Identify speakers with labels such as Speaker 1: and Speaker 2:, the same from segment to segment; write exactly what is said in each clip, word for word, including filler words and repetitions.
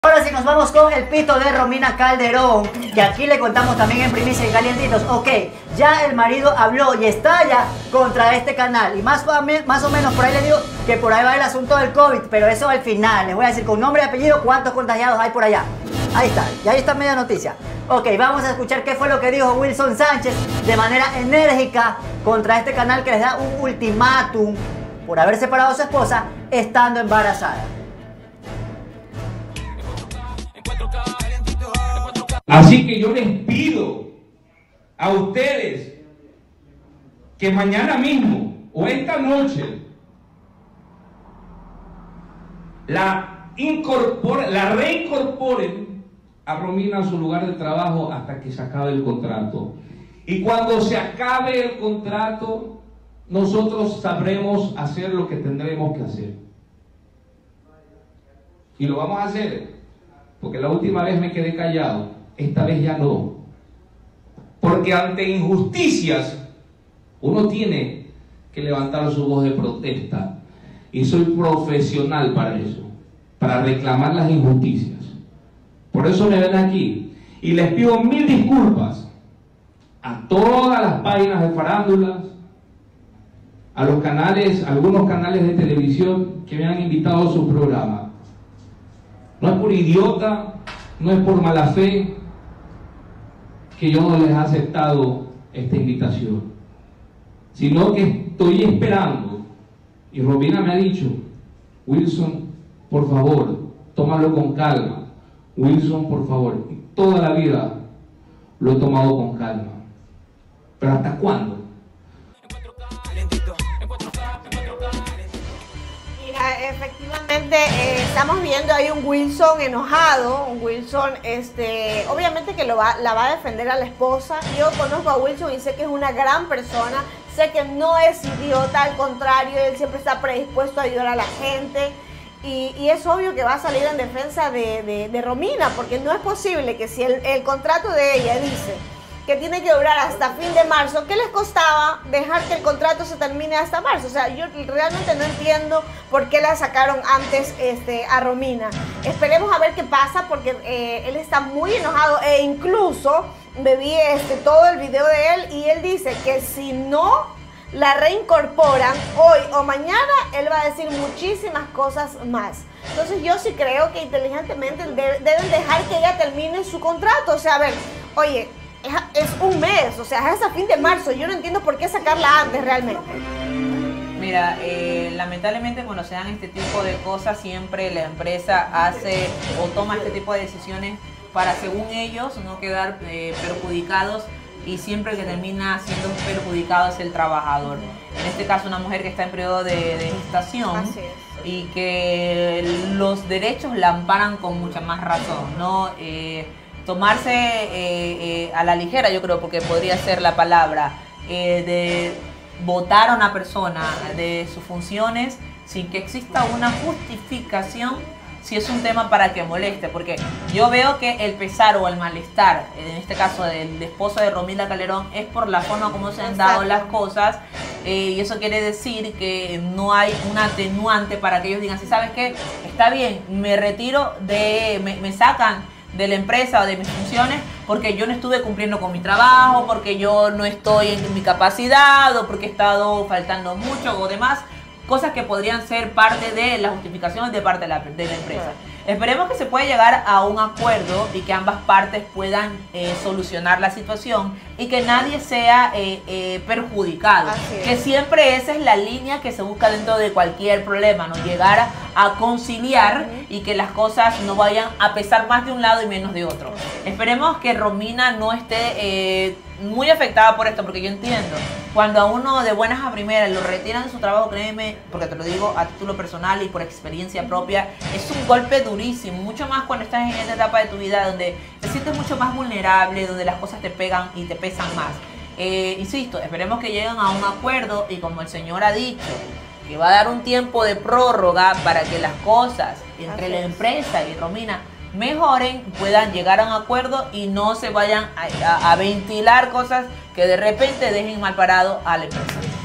Speaker 1: Ahora sí nos vamos con el pito de Romina Calderón, que aquí le contamos también en primicia y calientitos. Ok, ya el marido habló y estalla contra este canal. Y más, más o menos por ahí le digo que por ahí va el asunto del COVID, pero eso al final. Les voy a decir con nombre y apellido cuántos contagiados hay por allá. Ahí está, y ahí está media noticia. Ok, vamos a escuchar qué fue lo que dijo Wilson Sánchez de manera enérgica contra este canal que les da un ultimátum por haber separado a su esposa estando embarazada.
Speaker 2: Así que yo les pido a ustedes que mañana mismo o esta noche la, incorporen, la reincorporen a Romina a su lugar de trabajo hasta que se acabe el contrato. Y cuando se acabe el contrato, nosotros sabremos hacer lo que tendremos que hacer. Y lo vamos a hacer, porque la última vez me quedé callado. Esta vez ya no. Porque ante injusticias uno tiene que levantar su voz de protesta. Y soy profesional para eso, para reclamar las injusticias. Por eso me ven aquí. Y les pido mil disculpas a todas las páginas de farándulas, a los canales, algunos canales de televisión que me han invitado a su programa. No es por idiota, no es por mala fe que yo no les he aceptado esta invitación, sino que estoy esperando, y Romina me ha dicho, Wilson, por favor, tómalo con calma, Wilson, por favor, y toda la vida lo he tomado con calma, pero ¿hasta cuándo?
Speaker 3: Efectivamente, eh, estamos viendo ahí un Wilson enojado, un Wilson, este, obviamente que lo va, la va a defender a la esposa. Yo conozco a Wilson y sé que es una gran persona, sé que no es idiota, al contrario, él siempre está predispuesto a ayudar a la gente. Y, y es obvio que va a salir en defensa de, de, de Romina, porque no es posible que si el, el contrato de ella dice que tiene que durar hasta fin de marzo, ¿qué les costaba dejar que el contrato se termine hasta marzo? O sea, yo realmente no entiendo por qué la sacaron antes este, a Romina. Esperemos a ver qué pasa, porque eh, él está muy enojado e incluso me vi este, todo el video de él y él dice que si no la reincorporan hoy o mañana, él va a decir muchísimas cosas más. Entonces yo sí creo que inteligentemente de, deben dejar que ella termine su contrato. O sea, a ver, oye, es un mes, o sea, es hasta fin de marzo. Yo no entiendo por qué sacarla antes realmente.
Speaker 4: Mira, eh, lamentablemente cuando se dan este tipo de cosas, siempre la empresa hace o toma este tipo de decisiones para, según ellos, no quedar eh, perjudicados, y siempre el que termina siendo perjudicado es el trabajador. En este caso, una mujer que está en periodo de, de gestación. Así es. Y que los derechos la amparan con mucha más razón, ¿no? Eh, tomarse eh, eh, a la ligera, yo creo, porque podría ser la palabra, eh, de votar a una persona de sus funciones sin que exista una justificación, si es un tema para que moleste, porque yo veo que el pesar o el malestar, en este caso del esposo de Romina Calderón, es por la forma como se han dado las cosas, eh, y eso quiere decir que no hay un atenuante para que ellos digan, si sabes qué, está bien, me retiro, de me, me sacan de la empresa o de mis funciones porque yo no estuve cumpliendo con mi trabajo, porque yo no estoy en mi capacidad, o porque he estado faltando mucho o demás, cosas que podrían ser parte de las justificaciones de parte de la, de la empresa. Esperemos que se pueda llegar a un acuerdo y que ambas partes puedan eh, solucionar la situación y que nadie sea eh, eh, perjudicado. Que siempre esa es la línea que se busca dentro de cualquier problema, ¿no? Llegar a, a conciliar uh-huh. y que las cosas no vayan a pesar más de un lado y menos de otro. Esperemos que Romina no esté eh, muy afectada por esto, porque yo entiendo, cuando a uno de buenas a primeras lo retiran de su trabajo, créeme, porque te lo digo a título personal y por experiencia propia, es un golpe durísimo, mucho más cuando estás en esta etapa de tu vida donde te sientes mucho más vulnerable, donde las cosas te pegan y te pesan más. Eh, insisto, esperemos que lleguen a un acuerdo, y como el señor ha dicho, que va a dar un tiempo de prórroga para que las cosas entre la empresa y Romina mejoren, puedan llegar a un acuerdo y no se vayan a, a, a ventilar cosas que de repente dejen mal parado a la empresa.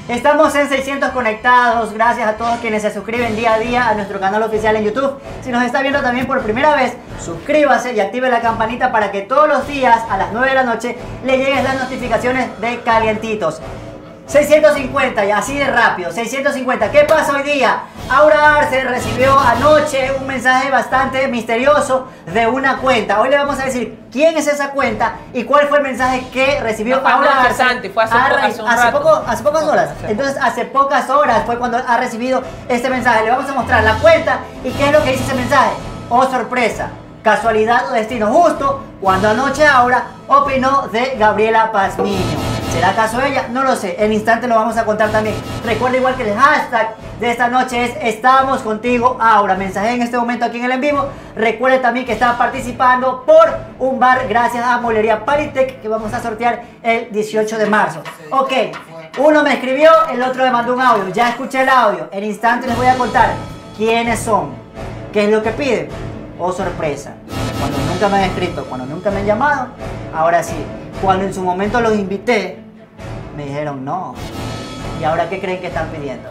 Speaker 1: Estamos en seiscientos conectados, gracias a todos quienes se suscriben día a día a nuestro canal oficial en YouTube. Si nos está viendo también por primera vez, suscríbase y active la campanita para que todos los días a las nueve de la noche le lleguen las notificaciones de Calientitos. seiscientos cincuenta, y así de rápido, seiscientos cincuenta. ¿Qué pasa hoy día? Aura Arce recibió anoche un mensaje bastante misterioso de una cuenta. Hoy le vamos a decir quién es esa cuenta y cuál fue el mensaje que recibió
Speaker 4: no,
Speaker 1: Aura Arce.
Speaker 4: Fue hace,
Speaker 1: a,
Speaker 4: hace, un
Speaker 1: hace,
Speaker 4: rato.
Speaker 1: poco, hace pocas horas. Entonces, hace pocas horas fue cuando ha recibido este mensaje. Le vamos a mostrar la cuenta y qué es lo que dice ese mensaje. Oh, sorpresa. Casualidad o destino, justo cuando anoche Aura opinó de Gabriela Pazmiño. ¿Será acaso ella? No lo sé, en instante lo vamos a contar también. Recuerda igual que el hashtag de esta noche es Estamos Contigo Aura. Mensaje en este momento aquí en el en vivo. Recuerde también que está participando por un bar gracias a Molería Paritec que vamos a sortear el dieciocho de marzo. Ok, uno me escribió, el otro me mandó un audio. Ya escuché el audio, en instante les voy a contar quiénes son, qué es lo que piden. Oh, sorpresa, cuando nunca me han escrito, cuando nunca me han llamado, ahora sí. Cuando en su momento los invité, me dijeron no. ¿Y ahora qué creen que están pidiendo?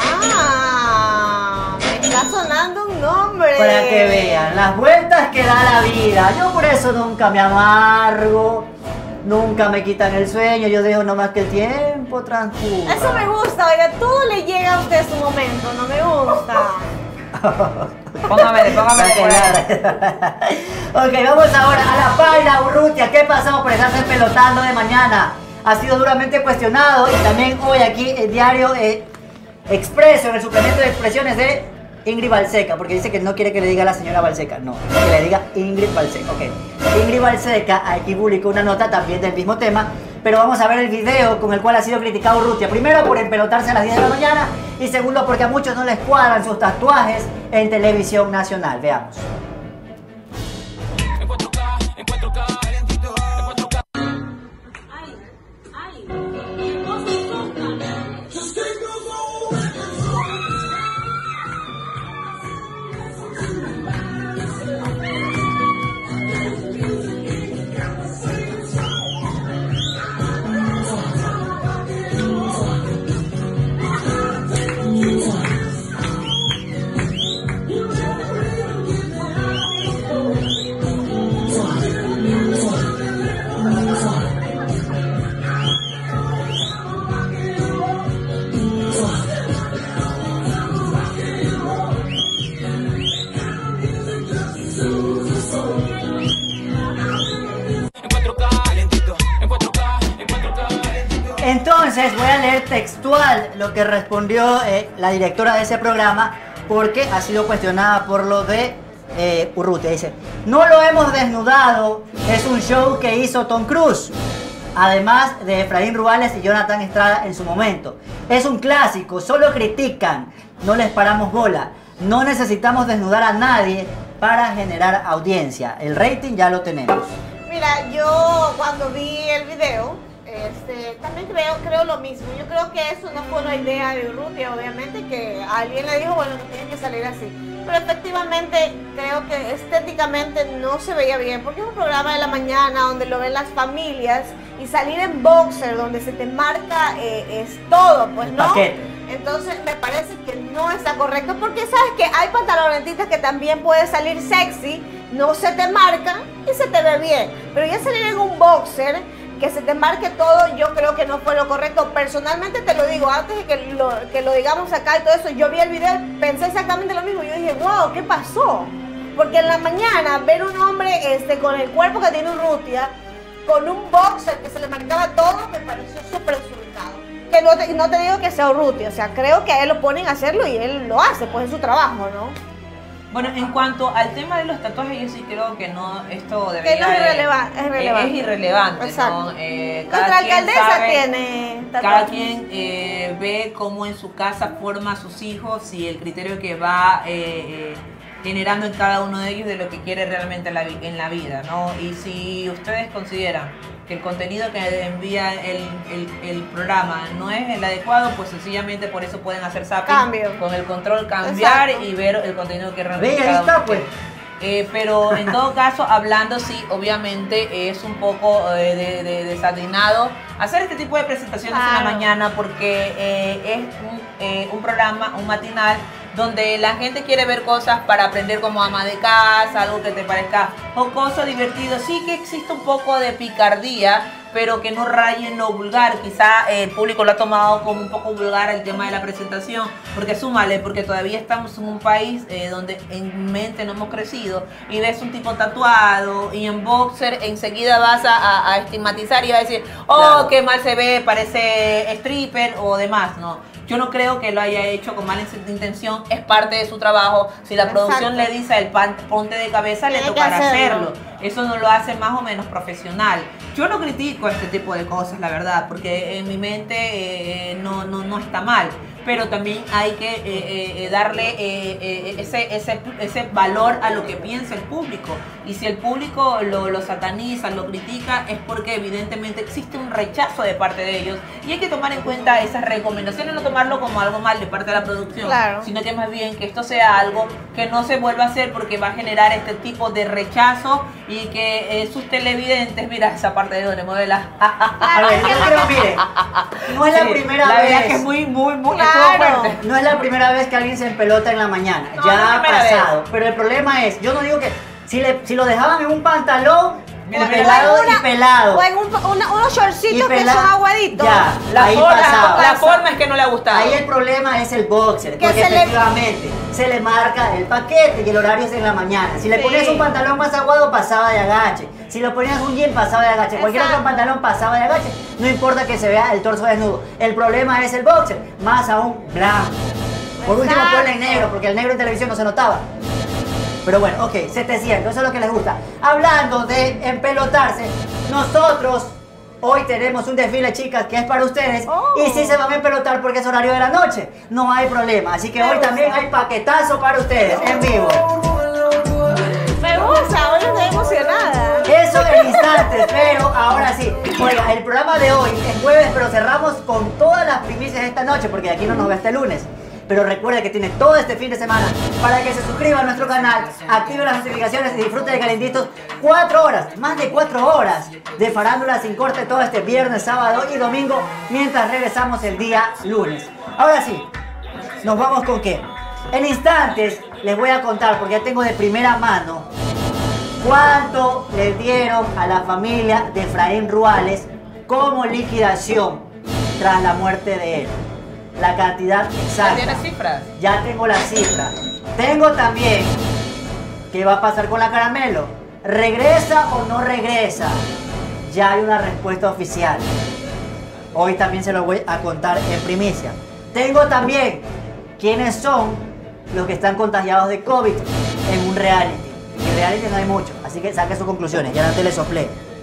Speaker 3: Ah, me está sonando un nombre.
Speaker 1: Para que vean las vueltas que da la vida. Yo por eso nunca me amargo, nunca me quitan el sueño. Yo dejo nomás que el tiempo transcurra.
Speaker 3: Eso me gusta, oiga, todo le llega a usted su momento, no me gusta.
Speaker 4: Póngame, póngame por ahí.
Speaker 1: Ok, vamos ahora a la página Urrutia. ¿Qué pasó por estarse pelotando de mañana? Ha sido duramente cuestionado y también hoy aquí el diario eh, Expreso, en el suplemento de expresiones de Ingrid Balseca, porque dice que no quiere que le diga a la señora Balseca, no, que le diga Ingrid Balseca. Ok, Ingrid Balseca aquí publicó una nota también del mismo tema, pero vamos a ver el video con el cual ha sido criticado Urrutia. Primero por empelotarse a las diez de la mañana y segundo porque a muchos no les cuadran sus tatuajes en televisión nacional. Veamos. Entonces voy a leer textual lo que respondió eh, la directora de ese programa, porque ha sido cuestionada por lo de eh, Urrutia. Dice: no lo hemos desnudado, es un show que hizo Tom Cruise, además de Efraín Ruales y Jonathan Estrada en su momento. Es un clásico, solo critican, no les paramos bola. No necesitamos desnudar a nadie para generar audiencia. El rating ya lo tenemos.
Speaker 3: Mira, yo cuando vi el video, este, también creo, creo lo mismo. Yo creo que eso no fue una idea de Urrutia, obviamente, que alguien le dijo, bueno, que tiene que salir así. Pero efectivamente creo que estéticamente no se veía bien, porque es un programa de la mañana donde lo ven las familias, y salir en boxer donde se te marca eh, es todo, pues no.
Speaker 1: Paquete.
Speaker 3: Entonces me parece que no está correcto, porque sabes que hay pantalonetitas que también puedes salir sexy, no se te marcan y se te ve bien. Pero ya salir en un boxer que se te marque todo, yo creo que no fue lo correcto. Personalmente te lo digo, antes de que lo, que lo digamos acá y todo eso, yo vi el video, pensé exactamente lo mismo. Yo dije, wow, ¿qué pasó? Porque en la mañana ver un hombre este, con el cuerpo que tiene Urrutia, con un boxer que se le marcaba todo, me pareció súper desubicado. Que no te, no te digo que sea Urrutia, o sea, creo que a él lo ponen a hacerlo y él lo hace, pues es su trabajo, ¿no?
Speaker 4: Bueno, en cuanto al tema de los tatuajes, yo sí creo que no, esto debería...
Speaker 3: Que no es,
Speaker 4: de,
Speaker 3: irreleva es irrelevante.
Speaker 4: Es irrelevante,
Speaker 3: exacto.
Speaker 4: ¿no? Eh, cada
Speaker 3: Nuestra
Speaker 4: quien
Speaker 3: alcaldesa
Speaker 4: sabe,
Speaker 3: tiene tatuajes.
Speaker 4: Cada quien eh, ve cómo en su casa forma a sus hijos y el criterio que va eh, eh, generando en cada uno de ellos de lo que quiere realmente en la, en la vida, ¿no? Y si ustedes consideran que el contenido que envía el, el, el programa no es el adecuado, pues sencillamente por eso pueden hacer zapping
Speaker 3: Cambio.
Speaker 4: con el control, cambiar. Exacto. Y ver el contenido que realmente
Speaker 1: ve, ahí está, pues.
Speaker 4: Eh, pero en todo caso, hablando sí, obviamente es un poco eh, de, de, desatinado hacer este tipo de presentaciones
Speaker 3: Claro.
Speaker 4: en la mañana porque eh, es un, eh, un programa, un matinal, donde la gente quiere ver cosas para aprender como ama de casa, algo que te parezca jocoso, divertido. Sí que existe un poco de picardía, pero que no raye en lo vulgar. Quizá eh, el público lo ha tomado como un poco vulgar el tema de la presentación, porque súmale, porque todavía estamos en un país eh, donde en mente no hemos crecido y ves un tipo tatuado y en boxer, enseguida vas a, a, a estigmatizar y vas a decir, oh,
Speaker 1: Claro.
Speaker 4: qué mal se ve, parece stripper o demás, ¿no? Yo no creo que lo haya hecho con mala intención, es parte de su trabajo. Si la
Speaker 3: Exacto.
Speaker 4: producción le dice el pan, ponte de cabeza, le
Speaker 3: Tiene que
Speaker 4: tocará
Speaker 3: hacerlo.
Speaker 4: hacerlo. Eso no lo hace más o menos profesional. Yo no critico este tipo de cosas, la verdad, porque en mi mente eh, no, no, no está mal. Pero también hay que eh, eh, darle eh, eh, ese, ese, ese valor a lo que piensa el público. Y si el público lo, lo sataniza, lo critica, es porque evidentemente existe un rechazo de parte de ellos. Y hay que tomar en cuenta esas recomendaciones, no tomarlo como algo mal de parte de la producción,
Speaker 3: Claro.
Speaker 4: sino que más bien que esto sea algo que no se vuelva a hacer porque va a generar este tipo de rechazo y que eh, sus televidentes, mira esa parte de donde mueve la...
Speaker 1: A ver, yo creo, mire, no es la
Speaker 4: Sí,
Speaker 1: primera
Speaker 4: la
Speaker 1: vez.
Speaker 4: verdad que es muy, muy, muy...
Speaker 3: Claro.
Speaker 4: estuvo fuerte.
Speaker 1: No es la primera vez que alguien se empelota en la mañana,
Speaker 4: No,
Speaker 1: ya
Speaker 4: no es
Speaker 1: ha
Speaker 4: la primera
Speaker 1: pasado. Pero el problema es, yo no digo que si, le, si lo dejaban en un pantalón,
Speaker 4: Mira,
Speaker 1: o
Speaker 4: mira,
Speaker 1: pelado
Speaker 3: una-
Speaker 1: y pelado.
Speaker 3: O en un- una- unos
Speaker 1: y
Speaker 3: shortcitos que
Speaker 1: pelado,
Speaker 3: son aguaditos.
Speaker 1: ya,
Speaker 4: La,
Speaker 1: ahí
Speaker 4: forma,
Speaker 1: pasaba.
Speaker 4: la forma es que no le ha gustado.
Speaker 1: Ahí el problema es el boxer,
Speaker 3: Que
Speaker 1: porque
Speaker 3: se le-
Speaker 1: efectivamente se le marca el paquete y el horario es en la mañana. Si le
Speaker 3: Sí.
Speaker 1: ponías un pantalón más aguado, pasaba de agache. Si le ponías un jean, pasaba de agache. Cualquier otro
Speaker 3: Exacto.
Speaker 1: pantalón pasaba de agache. No importa que se vea el torso desnudo. El problema es el boxer, más aún blanco. Por último,
Speaker 3: Exacto.
Speaker 1: ponle en negro, porque el negro en televisión no se notaba. Pero bueno, ok, setecientos, eso es lo que les gusta. Hablando de empelotarse, nosotros hoy tenemos un desfile, chicas, que es para ustedes.
Speaker 3: Oh.
Speaker 1: Y sí se van a empelotar porque es horario de la noche. No hay problema. Así que
Speaker 3: Me
Speaker 1: hoy
Speaker 3: gusta.
Speaker 1: también hay paquetazo para ustedes, en vivo.
Speaker 3: Me gusta, hoy estoy emocionada.
Speaker 1: Eso en instantes, pero ahora sí. Oiga, el programa de hoy es jueves, pero cerramos con todas las primicias esta noche, porque de aquí no nos ve hasta el lunes. Pero recuerde que tiene todo este fin de semana para que se suscriba a nuestro canal, active las notificaciones y disfrute de Calentitos. Cuatro horas, más de cuatro horas de farándula sin corte todo este viernes, sábado y domingo, mientras regresamos el día lunes. Ahora sí, nos vamos con qué. En instantes les voy a contar, porque ya tengo de primera mano, cuánto le dieron a la familia de Efraín Ruales como liquidación tras la muerte de él. La cantidad
Speaker 4: ¿Ya
Speaker 1: exacta.
Speaker 4: tienes cifras?
Speaker 1: Ya tengo la cifra. Tengo también qué va a pasar con la Caramelo. ¿Regresa o no regresa? Ya hay una respuesta oficial. Hoy también se lo voy a contar en primicia. Tengo también quiénes son los que están contagiados de COVID en un reality. En reality no hay mucho, así que saque sus conclusiones. Ya antes le soplé.